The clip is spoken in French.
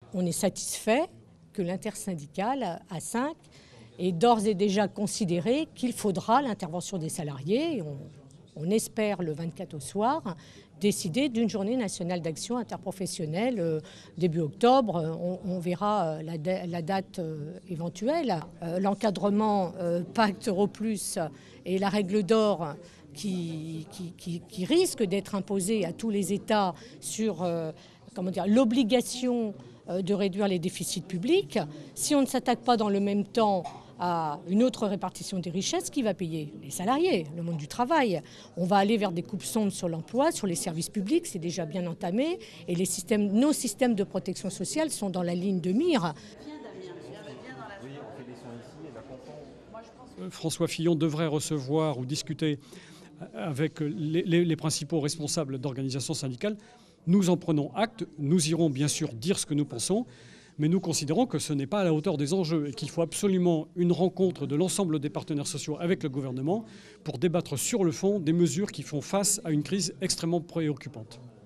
On est satisfait que l'intersyndicale A5 ait d'ores et déjà considéré qu'il faudra l'intervention des salariés. On espère le 24 au soir décider d'une journée nationale d'action interprofessionnelle début octobre. On verra la date éventuelle. L'encadrement Pacte Euro Plus et la règle d'or qui risque d'être imposée à tous les États sur l'obligation de réduire les déficits publics. Si on ne s'attaque pas dans le même temps à une autre répartition des richesses, qui va payer? Les salariés, le monde du travail. On va aller vers des coupes sombres sur l'emploi, sur les services publics, c'est déjà bien entamé. Et nos systèmes de protection sociale sont dans la ligne de mire. François Fillon devrait recevoir ou discuter avec les principaux responsables d'organisations syndicales. Nous en prenons acte, nous irons bien sûr dire ce que nous pensons, mais nous considérons que ce n'est pas à la hauteur des enjeux et qu'il faut absolument une rencontre de l'ensemble des partenaires sociaux avec le gouvernement pour débattre sur le fond des mesures qui font face à une crise extrêmement préoccupante.